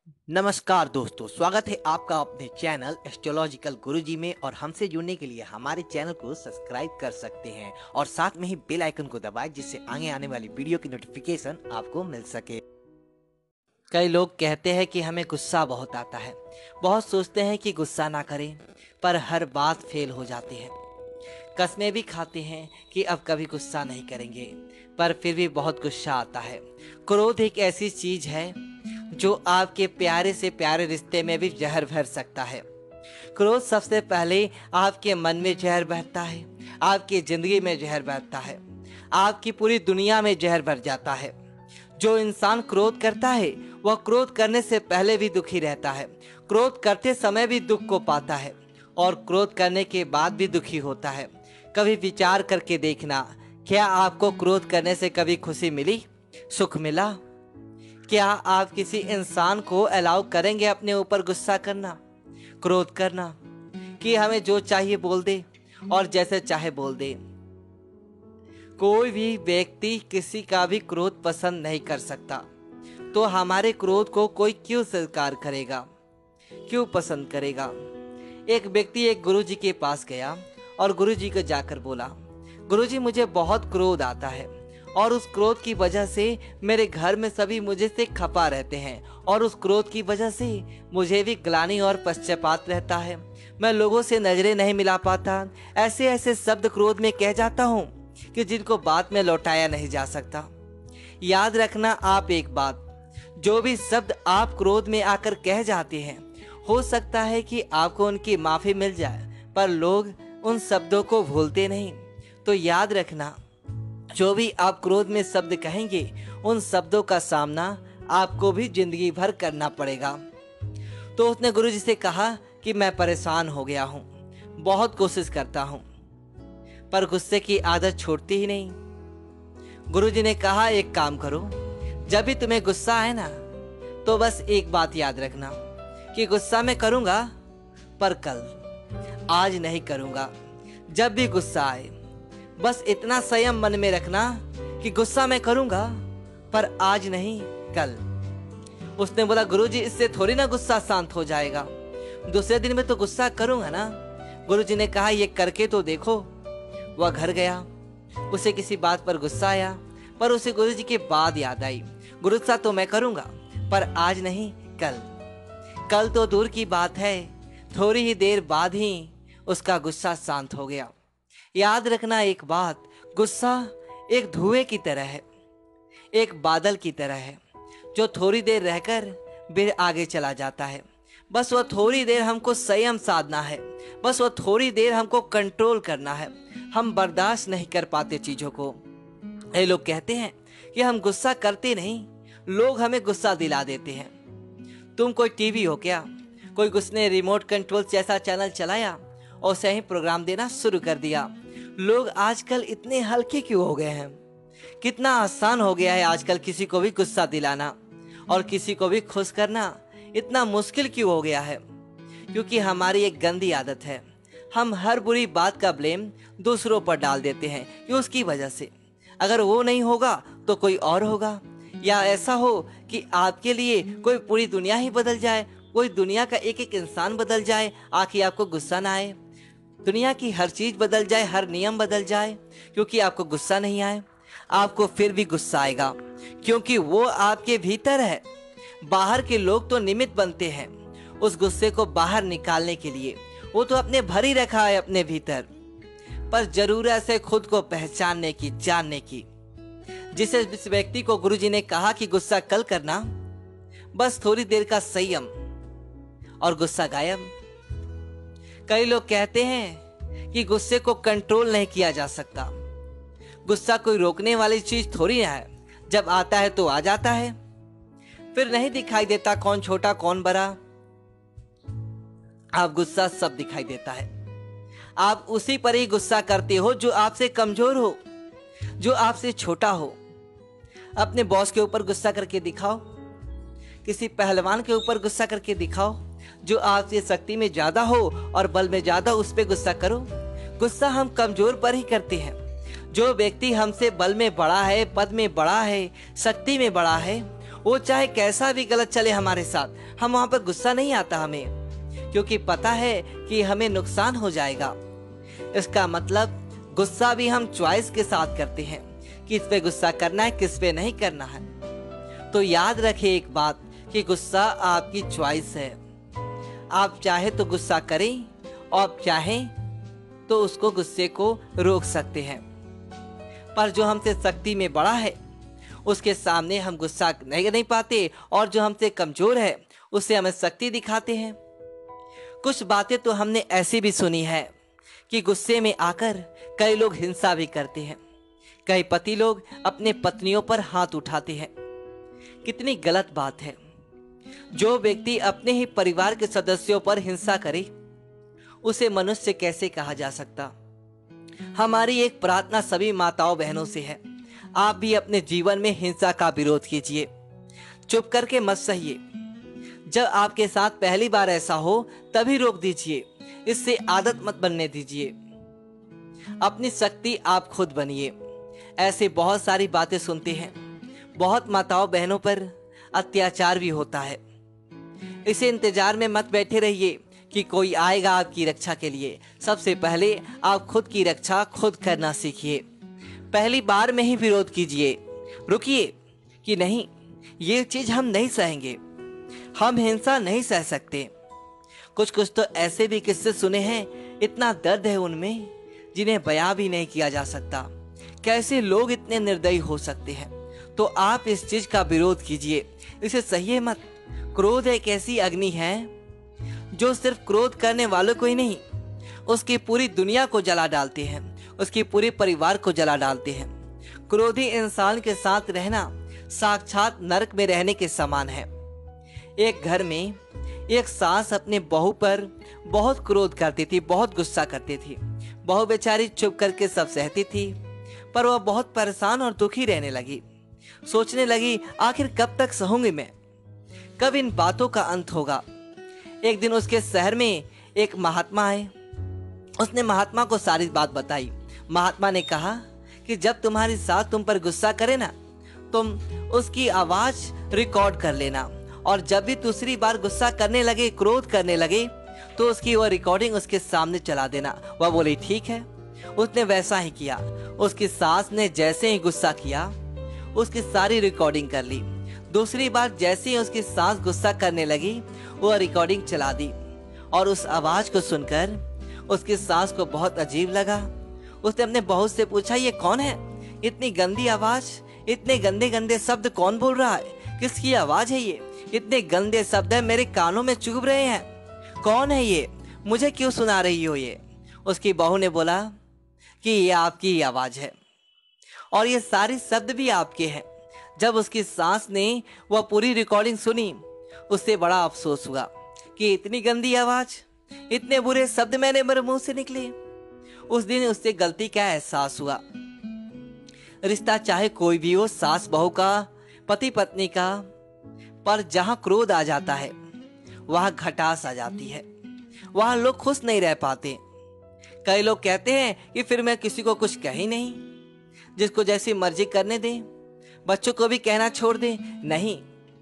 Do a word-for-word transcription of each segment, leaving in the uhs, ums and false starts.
नमस्कार दोस्तों, स्वागत है आपका अपने चैनल एस्ट्रोलॉजिकल गुरुजी में। और हमसे जुड़ने के लिए हमारे चैनल को सब्सक्राइब कर सकते हैं और साथ में ही बेल आइकन को दबाएं, जिससे आगे आने वाली वीडियो की नोटिफिकेशन आपको मिल सके। कई लोग कहते हैं कि हमें गुस्सा बहुत आता है। बहुत सोचते हैं कि गुस्सा ना करें, पर हर बात फेल हो जाती है। कस्में भी खाते हैं कि अब कभी गुस्सा नहीं करेंगे, पर फिर भी बहुत गुस्सा आता है। क्रोध एक ऐसी चीज है जो आपके प्यारे से प्यारे रिश्ते में भी जहर भर सकता है। क्रोध सबसे पहले आपके मन में जहर भरता है, आपकी जिंदगी में जहर भरता है, आपकी पूरी दुनिया में जहर भर जाता है। जो इंसान क्रोध करता है वह क्रोध करने से पहले भी दुखी रहता है, क्रोध करते समय भी दुख को पाता है और क्रोध करने के बाद भी दुखी होता है। कभी विचार करके देखना, क्या आपको क्रोध करने से कभी खुशी मिली, सुख मिला? क्या आप किसी इंसान को अलाउ करेंगे अपने ऊपर गुस्सा करना, क्रोध करना, कि हमें जो चाहिए बोल दे और जैसे चाहे बोल दे? कोई भी व्यक्ति किसी का भी क्रोध पसंद नहीं कर सकता, तो हमारे क्रोध को कोई क्यों स्वीकार करेगा, क्यों पसंद करेगा? एक व्यक्ति एक गुरुजी के पास गया और गुरुजी को जाकर बोला, गुरुजी मुझे बहुत क्रोध आता है और उस क्रोध की वजह से मेरे घर में सभी मुझे से खपा रहते हैं और उस क्रोध की वजह से मुझे भी ग्लानि और पश्चाताप रहता है। मैं लोगों से नजरें नहीं मिला पाता, ऐसे ऐसे शब्द क्रोध में कह जाता हूँ कि जिनको बात में लौटाया नहीं जा सकता। याद रखना आप एक बात, जो भी शब्द आप क्रोध में आकर कह जाते हैं, हो सकता है कि आपको उनकी माफी मिल जाए, पर लोग उन शब्दों को भूलते नहीं। तो याद रखना, जो भी आप क्रोध में शब्द कहेंगे, उन शब्दों का सामना आपको भी जिंदगी भर करना पड़ेगा। तो उसने गुरुजी से कहा कि मैं परेशान हो गया हूँ, बहुत कोशिश करता हूँ, पर गुस्से की आदत छूटती ही नहीं। गुरुजी ने कहा एक काम करो, जब भी तुम्हें गुस्सा आए ना, तो बस एक बात याद रखना कि गुस्सा मैं करूंगा पर कल, आज नहीं करूंगा। जब भी गुस्सा आए बस इतना संयम मन में रखना कि गुस्सा मैं करूंगा पर आज नहीं कल। उसने बोला गुरुजी इससे थोड़ी ना गुस्सा शांत हो जाएगा, दूसरे दिन में तो गुस्सा करूंगा ना। गुरुजी ने कहा ये करके तो देखो। वह घर गया, उसे किसी बात पर गुस्सा आया, पर उसे गुरुजी की बात याद आई, गुस्सा तो मैं करूंगा पर आज नहीं कल। कल तो दूर की बात है, थोड़ी ही देर बाद ही उसका गुस्सा शांत हो गया। याद रखना एक बात, गुस्सा एक धुएं की तरह है, एक बादल की तरह है, जो थोड़ी देर रहकर फिर आगे चला जाता है। बस वह थोड़ी देर हमको संयम साधना है, बस वह थोड़ी देर हमको कंट्रोल करना है। हम बर्दाश्त नहीं कर पाते चीजों को। ये लोग कहते हैं कि हम गुस्सा करते नहीं, लोग हमें गुस्सा दिला देते हैं। तुम कोई टीवी हो क्या, कोई उसने रिमोट कंट्रोल जैसा चैनल चलाया और सही प्रोग्राम देना शुरू कर दिया। लोग आजकल इतने हल्के क्यों हो गए हैं? कितना आसान हो गया है आजकल किसी को भी गुस्सा दिलाना और किसी को भी खुश करना इतना मुश्किल क्यों हो गया है? क्योंकि हमारी एक गंदी आदत है, हम हर बुरी बात का ब्लेम दूसरों पर डाल देते हैं कि उसकी वजह से, अगर वो नहीं होगा तो कोई और होगा, या ऐसा हो कि आपके लिए कोई पूरी दुनिया ही बदल जाए, कोई दुनिया का एक एक इंसान बदल जाए आखिर आपको गुस्सा ना आए। दुनिया की हर चीज बदल जाए, हर नियम बदल जाए, क्योंकि आपको गुस्सा नहीं आए, आपको फिर भी गुस्सा आएगा, क्योंकि वो आपके भीतर है। बाहर के लोग तो निमित्त बनते हैं उस गुस्से को बाहर निकालने के लिए, वो तो अपने भर ही रखा है अपने भीतर, पर जरूरत है खुद को पहचानने की, जानने की। जिस इस व्यक्ति को गुरुजी ने कहा कि गुस्सा कल करना, बस थोड़ी देर का संयम और गुस्सा गायब। कई लोग कहते हैं कि गुस्से को कंट्रोल नहीं किया जा सकता। गुस्सा कोई रोकने वाली चीज थोड़ी है, जब आता है तो आ जाता है, फिर नहीं दिखाई देता कौन छोटा कौन बड़ा। आप गुस्सा सब दिखाई देता है। आप उसी पर ही गुस्सा करते हो जो आपसे कमजोर हो, जो आपसे छोटा हो। अपने बॉस के ऊपर गुस्सा करके दिखाओ, किसी पहलवान के ऊपर गुस्सा करके दिखाओ, जो आपसे शक्ति में ज्यादा हो और बल में ज्यादा, उस पे गुस्सा करो। गुस्सा हम कमजोर पर ही करते हैं। जो व्यक्ति हमसे बल में बड़ा है, पद में बड़ा है, शक्ति में बड़ा है, वो चाहे कैसा भी गलत चले हमारे साथ, हम वहां पर गुस्सा नहीं आता हमें, क्योंकि पता है कि हमें नुकसान हो जाएगा। इसका मतलब गुस्सा भी हम चॉइस के साथ करते हैं, किस पे गुस्सा करना है, किस पे नहीं करना है। तो याद रखिए एक बात कि गुस्सा आपकी चॉइस है। आप चाहे तो गुस्सा करें और चाहें तो उसको गुस्से को रोक सकते हैं, पर जो हमसे शक्ति में बड़ा है उसके सामने हम गुस्सा नहीं नहीं पाते, और जो हमसे कमजोर है उससे हमें शक्ति दिखाते हैं। कुछ बातें तो हमने ऐसी भी सुनी है कि गुस्से में आकर कई लोग हिंसा भी करते हैं। कई पति लोग अपने पत्नियों पर हाथ उठाते हैं। कितनी गलत बात है। जो व्यक्ति अपने ही परिवार के सदस्यों पर हिंसा करे उसे मनुष्य कैसे कहा जा सकता। हमारी एक प्रार्थना सभी माताओं बहनों से है, आप भी अपने जीवन में हिंसा का विरोध कीजिए, चुप करके मत सहिए। जब आपके साथ पहली बार ऐसा हो तभी रोक दीजिए, इससे आदत मत बनने दीजिए। अपनी शक्ति आप खुद बनिए। ऐसे बहुत सारी बातें सुनते हैं, बहुत माताओं बहनों पर अत्याचार भी होता है। इसे इंतजार में मत बैठे रहिए कि कोई आएगा आपकी रक्षा के लिए। सबसे पहले आप खुद की रक्षा खुद करना सीखिए। पहली बार में ही विरोध कीजिए, रुकिए कि नहीं, ये चीज हम नहीं सहेंगे, हम हिंसा नहीं सह सकते। कुछ कुछ तो ऐसे भी किस्से सुने हैं, इतना दर्द है उनमें जिन्हें बयां भी नहीं किया जा सकता। कैसे लोग इतने निर्दयी हो सकते हैं। तो आप इस चीज का विरोध कीजिए, इसे सहिए मत। क्रोध एक ऐसी अग्नि है जो सिर्फ क्रोध करने वालों को ही नहीं, उसकी पूरी दुनिया को जला डालते हैं, उसकी पूरे परिवार को जला डालते हैं। क्रोधी इंसान के साथ रहना साक्षात नरक में रहने के समान है। एक घर में एक सास अपने बहू पर बहुत क्रोध करती थी, बहुत गुस्सा करती थी। बहू बेचारी चुप करके सब सहती थी, पर वह बहुत परेशान और दुखी रहने लगी। सोचने लगी, आखिर कब तक सहूंगी मैं, कब इन बातों का अंत होगा। एक दिन उसके शहर में एक महात्मा आए। उसने महात्मा को सारी बात बताई। महात्मा ने कहा कि जब तुम्हारी सास तुम पर गुस्सा करे ना, तुम उसकी आवाज रिकॉर्ड कर लेना, और जब भी दूसरी बार गुस्सा करने लगे, क्रोध करने लगे, तो उसकी वह रिकॉर्डिंग उसके सामने चला देना। वह बोली ठीक है। उसने वैसा ही किया। उसकी सास ने जैसे ही गुस्सा किया उसकी सारी रिकॉर्डिंग कर ली। दूसरी बार जैसे ही उसकी सास गुस्सा करने लगी, वह रिकॉर्डिंग चला दी, और उस आवाज को सुनकर उसकी सास को बहुत अजीब लगा। उसने अपने बहू से पूछा, ये कौन है? इतनी गंदी आवाज, इतने गंदे गंदे शब्द कौन बोल रहा है? किसकी आवाज है ये? इतने गंदे शब्द है मेरे कानों में चुभ रहे हैं। कौन है ये? मुझे क्यों सुना रही हो ये? उसकी बहू ने बोला कि ये आपकी ही आवाज है, और ये सारे शब्द भी आपके हैं। जब उसकी सास ने वह पूरी रिकॉर्डिंग सुनी, उससे बड़ा अफसोस हुआ कि इतनी गंदी आवाज, इतने बुरे शब्द मैंने मेरे मुंह से निकले। उस दिन उससे गलती का एहसास हुआ। रिश्ता चाहे कोई भी हो, सास बहू का, पति पत्नी का, पर जहां क्रोध आ जाता है वहां खटास आ जाती है, वहां लोग खुश नहीं रह पाते। कई लोग कहते हैं कि फिर मैं किसी को कुछ कह ही नहीं, जिसको जैसी मर्जी करने दे, बच्चों को भी कहना छोड़ दे। नहीं,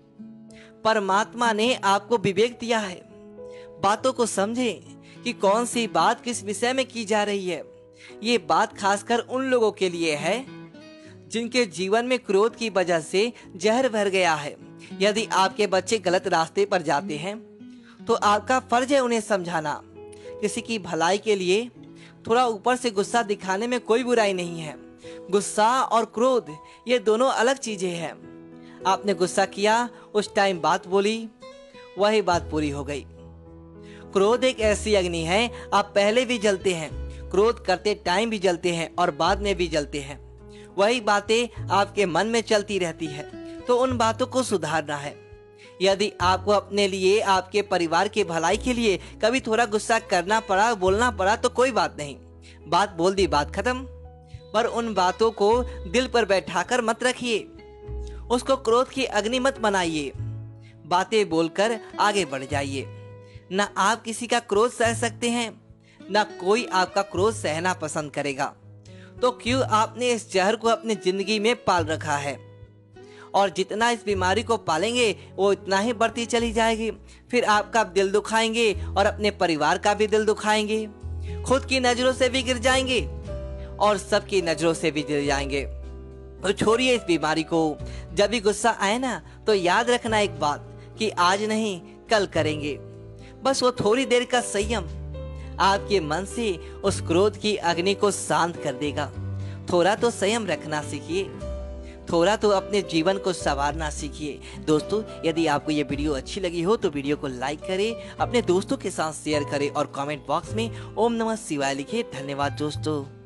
परमात्मा ने आपको विवेक दिया है। बातों को समझे कि कौन सी बात किस विषय में की जा रही है। ये बात खासकर उन लोगों के लिए है जिनके जीवन में क्रोध की वजह से जहर भर गया है। यदि आपके बच्चे गलत रास्ते पर जाते हैं तो आपका फर्ज है उन्हें समझाना। किसी की भलाई के लिए थोड़ा ऊपर से गुस्सा दिखाने में कोई बुराई नहीं है। गुस्सा और क्रोध ये दोनों अलग चीजें हैं। आपने गुस्सा किया, उस टाइम बात बोली, वही बात पूरी हो गई। क्रोध एक ऐसी अग्नि है, आप पहले भी जलते हैं, क्रोध करते टाइम भी जलते हैं और बाद में भी जलते हैं। वही बातें आपके मन में चलती रहती है, तो उन बातों को सुधारना है। यदि आपको अपने लिए, आपके परिवार की भलाई के लिए कभी थोड़ा गुस्सा करना पड़ा, बोलना पड़ा, तो कोई बात नहीं, बात बोल दी, बात खत्म। पर उन बातों को दिल पर बैठाकर मत रखिए, उसको क्रोध की अग्नि मत बनाइए। बातें बोलकर आगे बढ़ जाइए। ना आप किसी का क्रोध सह सकते हैं, ना कोई आपका क्रोध सहना पसंद करेगा। तो क्यों आपने इस जहर को अपनी जिंदगी में पाल रखा है? और जितना इस बीमारी को पालेंगे वो इतना ही बढ़ती चली जाएगी। फिर आपका दिल दुखाएंगे और अपने परिवार का भी दिल दुखाएंगे, खुद की नजरों से भी गिर जाएंगे और सबकी नजरों से भी गिर जाएंगे। तो छोड़िए इस बीमारी को। जब भी गुस्सा आए ना तो याद रखना एक बात कि आज नहीं कल करेंगे। बस वो थोड़ी देर का संयम आपके मन से उस क्रोध की अग्नि को शांत कर देगा। थोड़ा तो संयम रखना सीखिए, थोड़ा तो अपने जीवन को संवारना सीखिए। दोस्तों, यदि आपको ये वीडियो अच्छी लगी हो तो वीडियो को लाइक करें, अपने दोस्तों के साथ शेयर करें और कमेंट बॉक्स में ओम नमः शिवाय लिखिए। धन्यवाद दोस्तों।